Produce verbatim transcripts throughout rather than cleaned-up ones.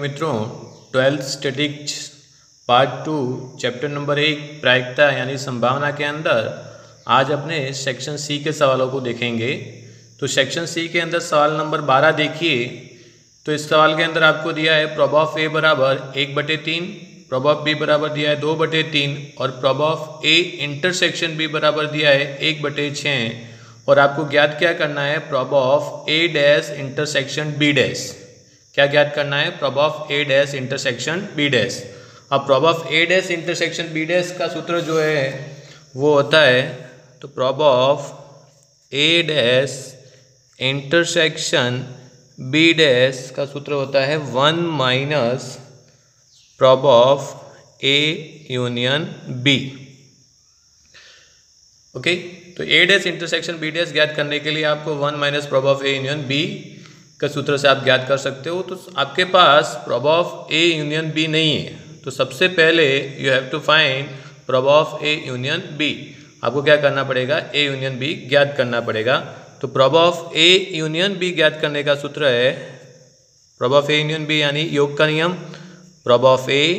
मित्रों, twelfth statistics part two chapter number एक प्रायिकता यानी संभावना के अंदर आज अपने सेक्शन सी के सवालों को देखेंगे। तो सेक्शन सी के अंदर सवाल नंबर बारह देखिए। तो इस सवाल के अंदर आपको दिया है प्रॉब ऑफ ए बराबर एक बटे तीन, प्रॉब ऑफ बी बराबर दिया है दो बटे तीन और prob of A intersection B बराबर दिया है एक बटे छः। और आपको ज्ञात क्या करना है, prob of A dash intersection B dash. क्या ज्ञात करना है, prob of A dash intersection B dash. अब prob of A dash intersection B dash का सूत्र जो है वो होता है, तो prob of A dash intersection B dash का सूत्र होता है one minus prob of A union B. Okay, तो A dash intersection B dash ज्ञात करने के लिए आपको one minus prob of A union B का सूत्र से आप ज्ञात कर सकते हो। तो आपके पास prob of A union B नहीं है, तो सबसे पहले you have to find prob of A union B. आपको क्या करना पड़ेगा, ए यूनियन बी ज्ञात करना पड़ेगा। तो prob of A union B ज्ञात करने का सूत्र है prob of A union B यानी योग का नियम, prob of A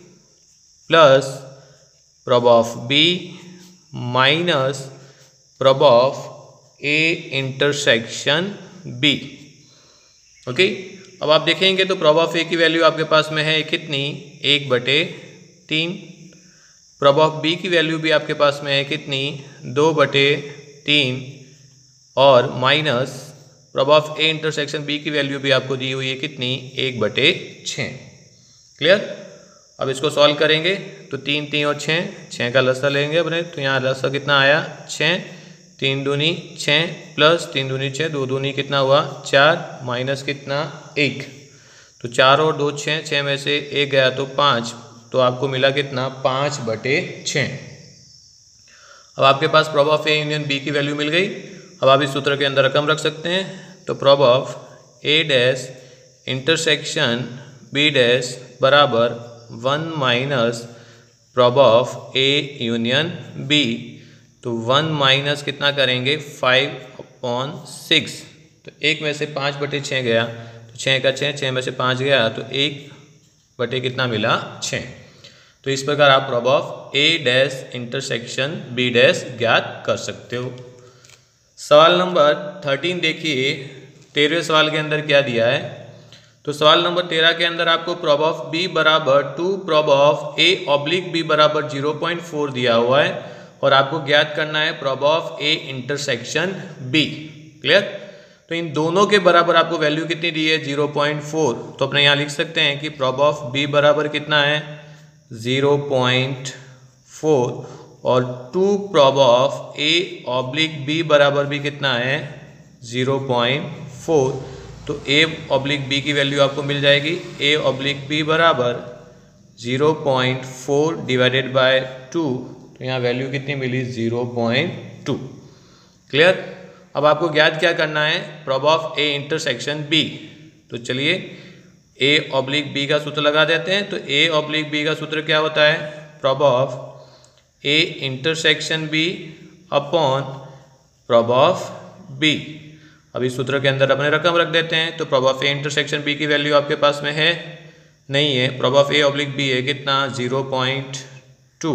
plus prob of B minus prob of A intersection B. Okay, अब आप देखेंगे तो प्रॉब ऑफ ए की वैल्यू आपके पास में है कितनी, एक बटे तीन। प्रॉब ऑफ बी की वैल्यू भी आपके पास में है कितनी, दो बटे तीन और minus prob of A intersection B की वैल्यू भी आपको दी हुई है कितनी, एक बटे छः। क्लियर। अब इसको सॉल्व करेंगे तो तीन तीन और छः, छः का लसा लेंगे अपने, तो यहाँ लसा कितना आया छः, तीन दूनी छः प्लस तीन दूनी छः, दो दूनी कितना हुआ चार, माइनस कितना एक। तो चार और दो छः, छः में से एक गया तो पाँच, तो आपको मिला कितना पाँच बटे छः। अब आपके पास prob of A union B की वैल्यू मिल गई। अब आप इस सूत्र के अंदर रकम रख सकते हैं। तो prob of A dash intersection B dash बराबर one minus prob of A union B. तो वन माइनस कितना करेंगे, फाइव अपॉन सिक्स। तो एक में से पाँच बटे छः गया, तो छः का छः, छः में से पाँच गया तो एक बटे कितना मिला, छः। तो इस प्रकार आप prob of A dash intersection B dash ज्ञात कर सकते हो। सवाल नंबर थर्टीन देखिए, तेरहवें सवाल के अंदर क्या दिया है। तो सवाल नंबर तेरह के अंदर आपको प्रॉब ऑफ बी बराबर two prob of A oblique B बराबर जीरो पॉइंट फोर दिया हुआ है और आपको ज्ञात करना है prob of A intersection B. Clear. तो इन दोनों के बराबर आपको वैल्यू कितनी दी है, जीरो पॉइंट फोर। तो अपने यहाँ लिख सकते हैं कि प्रॉब ऑफ बी बराबर कितना है, जीरो पॉइंट फोर और two prob of A oblique B बराबर भी कितना है, जीरो पॉइंट फोर। तो ए ऑब्लिक बी की वैल्यू आपको मिल जाएगी, ए ऑब्लिक बी बराबर zero point four divided by two. तो यहाँ वैल्यू कितनी मिली, जीरो पॉइंट टू। क्लियर। अब आपको ज्ञात क्या करना है, prob of A intersection B. तो चलिए ए ऑब्लिक बी का सूत्र लगा देते हैं। तो ए ऑब्लिक बी का सूत्र क्या होता है, prob of A intersection B upon prob of B. अब इस सूत्र के अंदर अपने रकम रख देते हैं। तो prob of A intersection B की वैल्यू आपके पास में है नहीं है, prob of A oblique B है कितना, zero point two.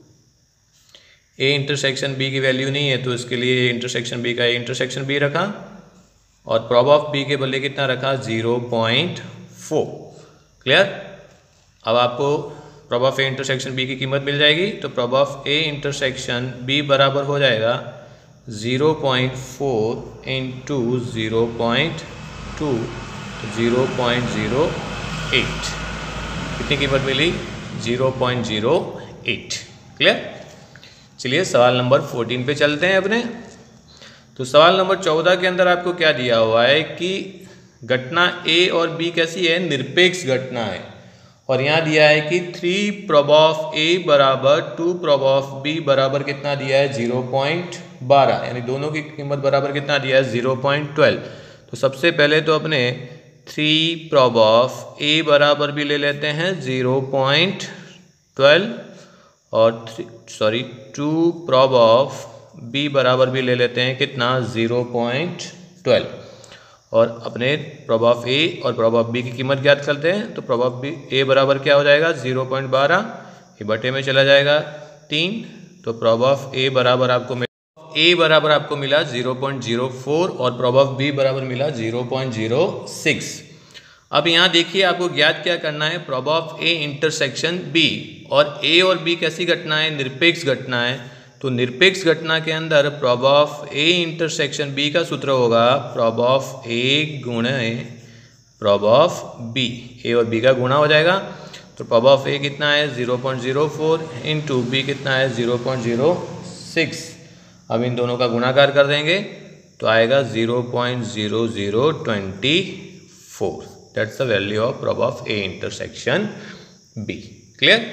A intersection B की वैल्यू नहीं है तो इसके लिए ए इंटरसेक्शन बी का ए इंटरसेक्शन बी रखा और प्रॉब ऑफ बी के बदले कितना रखा, जीरो पॉइंट फोर। क्लियर। अब आपको prob of A intersection B की कीमत मिल जाएगी। तो prob of A intersection B बराबर हो जाएगा zero point four into zero point two, zero point zero eight. कितनी कीमत मिली, zero point zero eight. Clear. चलिए सवाल नंबर फोर्टीन पे चलते हैं अपने। तो सवाल नंबर चौदह के अंदर आपको क्या दिया हुआ है कि घटना ए और बी कैसी है, निरपेक्ष घटना है। और यहाँ दिया है कि थ्री प्रॉब ऑफ ए बराबर टू प्रॉब ऑफ बी बराबर कितना दिया है, जीरो पॉइंट बारह। यानी दोनों की कीमत बराबर कितना दिया है, जीरो पॉइंट ट्वेल्व। तो सबसे पहले तो अपने थ्री प्रॉब ऑफ ए बराबर भी ले लेते हैं जीरो पॉइंट ट्वेल्व और sorry two prob of B बराबर भी ले लेते हैं कितना, जीरो पॉइंट ट्वेल्व। और अपने प्रॉब ऑफ ए और प्रॉब ऑफ बी की कीमत ज्ञात करते हैं। तो प्रॉब ऑफ बी ए बराबर क्या हो जाएगा, जीरो पॉइंट बारह, ये बटे में चला जाएगा तीन। तो प्रॉब ऑफ ए बराबर आपको मिला ए बराबर आपको मिला जीरो पॉइंट जीरो फोर और प्रॉब ऑफ बी बराबर मिला जीरो पॉइंट जीरो सिक्स। अब यहाँ देखिए आपको ज्ञात क्या करना है, prob of A intersection B. और ए और बी कैसी घटना है, निरपेक्ष घटना है। तो निरपेक्ष घटना के अंदर prob of A intersection B का सूत्र होगा प्रॉब ऑफ ए गुणे प्रॉब ऑफ बी। ए और बी का गुणा हो जाएगा। तो प्रॉब ऑफ ए कितना है zero point zero four into B कितना है जीरो पॉइंट जीरो सिक्स। अब इन दोनों का गुणाकार कर देंगे तो आएगा zero point zero zero two four. That's the value of prob of A intersection B. Clear.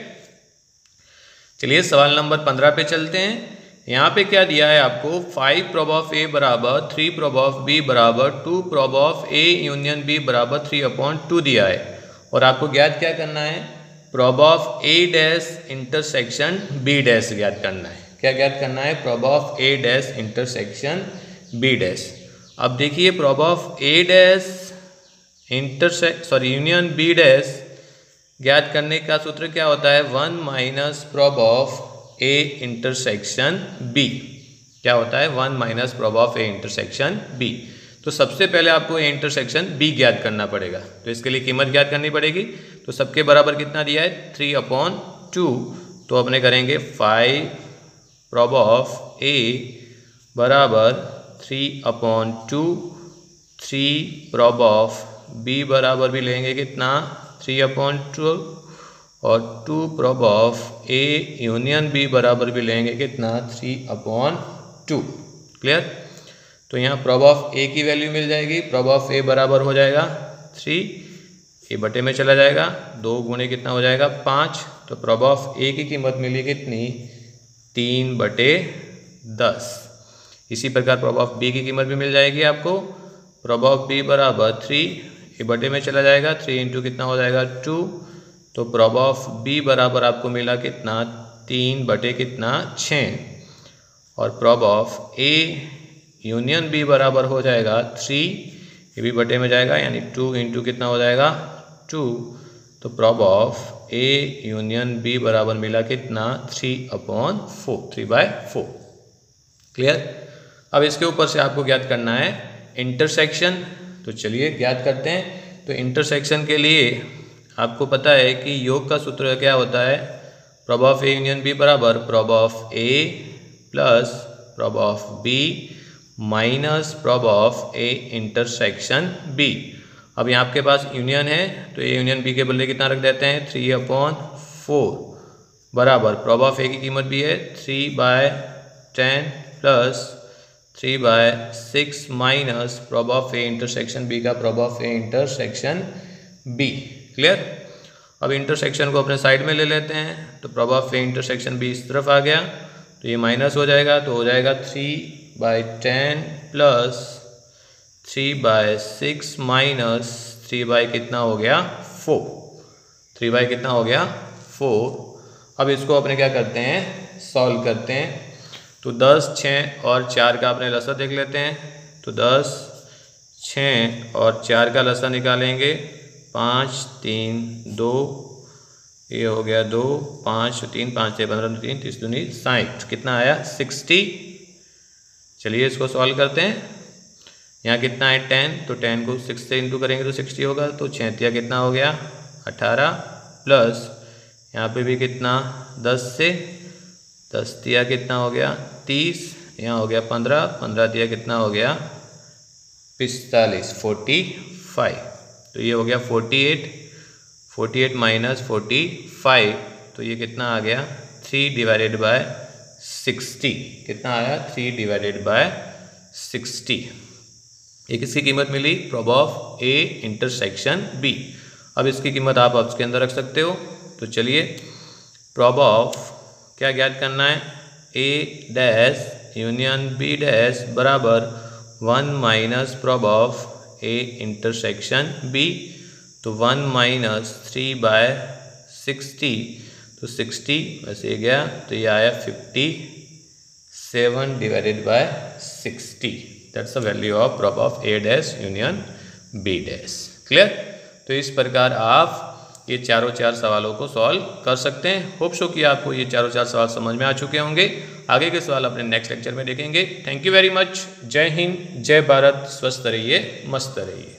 चलिए सवाल नंबर पंद्रह पे चलते हैं। यहाँ पे क्या दिया है आपको, फाइव प्रॉब ऑफ ए बराबर थ्री प्रॉब ऑफ बी बराबर two prob of A union B बराबर थ्री अपॉन टू दिया है। और आपको ज्ञात क्या करना है, prob of A dash intersection B dash ज्ञात करना है। क्या ज्ञात करना है, prob of A dash intersection B dash. अब देखिए prob of A dash intersect sorry union B dash ज्ञात करने का सूत्र क्या होता है, one minus prob of A intersection B. क्या होता है, one minus prob of A intersection B. तो सबसे पहले आपको ए इंटरसेक्शन बी ज्ञात करना पड़ेगा। तो इसके लिए कीमत ज्ञात करनी पड़ेगी। तो सबके बराबर कितना दिया है, थ्री अपॉन टू। तो अपने करेंगे फाइव प्रॉब ऑफ ए बराबर three upon two, three prob of B बराबर भी लेंगे कितना, थ्री अपॉन टू, और two prob of A union B बराबर भी लेंगे कितना, थ्री अपॉन टू। क्लियर। तो यहाँ प्रॉब ऑफ ए की वैल्यू मिल जाएगी, प्रॉब ऑफ ए बराबर हो जाएगा थ्री, ए बटे में चला जाएगा, दो गुणे कितना हो जाएगा पाँच। तो प्रॉब ऑफ ए की कीमत मिली कितनी, तीन बटे दस। इसी प्रकार प्रॉब ऑफ बी की कीमत भी मिल जाएगी आपको, प्रॉब ऑफ बी बराबर थ्री, ए बटे में चला जाएगा, थ्री इंटू कितना हो जाएगा टू। तो प्रॉब ऑफ बी बराबर आपको मिला कितना, तीन बटे कितना छः। और prob of A union B बराबर हो जाएगा थ्री, ये भी बटे में जाएगा, यानी टू इंटू कितना हो जाएगा टू। तो prob of A union B बराबर मिला कितना, three upon four, three by four. Clear. अब इसके ऊपर से आपको ज्ञात करना है इंटरसेक्शन। तो चलिए ज्ञात करते हैं। तो इंटरसेक्शन के लिए आपको पता है कि योग का सूत्र क्या होता है, prob of A union B बराबर prob of A plus prob of B minus prob of A intersection B. अब यहाँ आपके पास यूनियन है तो ए यूनियन बी के बदले कितना रख देते हैं, थ्री अपॉन फोर बराबर प्रॉब ऑफ ए की कीमत भी है three by ten plus three by six minus prob of A intersection B का prob of A intersection B. Clear. अब इंटरसेक्शन को अपने साइड में ले लेते हैं। तो prob of A intersection B इस तरफ आ गया, तो ये माइनस हो जाएगा, तो हो जाएगा three by ten plus three by six minus three by कितना हो गया फोर, थ्री बाय कितना हो गया फोर। अब इसको अपने क्या करते हैं, सॉल्व करते हैं। तो दस, छः और चार का अपने लसा देख लेते हैं। तो दस, छः और चार का लसा निकालेंगे, पाँच, तीन, दो, ये हो गया दो, पाँच, तीन, पाँच से पंद्रह, तीन, तीस दूनी साठ, कितना आया सिक्सटी। चलिए इसको सॉल्व करते हैं। यहाँ कितना है टेन, तो टेन को सिक्स से इंटू करेंगे तो सिक्सटी होगा। तो छेतिया कितना हो गया अठारह, प्लस यहाँ पे भी कितना दस से, दस दिया कितना हो गया तीस, यहाँ हो गया पंद्रह, पंद्रह दिया कितना हो गया पिस्तालीस, फोर्टी फाइव। तो ये हो गया forty eight, forty eight minus forty five, तो ये कितना आ गया थ्री डिवाइडेड बाय सिक्सटी। कितना आया थ्री डिवाइडेड बाय सिक्सटी। ये किसकी कीमत मिली, prob of A intersection B. अब इसकी कीमत आप इसके अंदर रख सकते हो। तो चलिए प्रॉब ऑफ क्या ज्ञात करना है, A dash union B dash बराबर one minus prob of A intersection B. तो one minus three by sixty, तो सिक्सटी वैसे गया, तो ये आया fifty seven divided by sixty. That's the value of prob of A dash union B dash. Clear? तो इस प्रकार आप ये चारों चार सवालों को सॉल्व कर सकते हैं। होप सो कि आपको ये चारों चार सवाल समझ में आ चुके होंगे। आगे के सवाल अपने नेक्स्ट लेक्चर में देखेंगे। Thank you very much. जय हिंद, जय भारत, स्वस्थ रहिए, मस्त रहिए।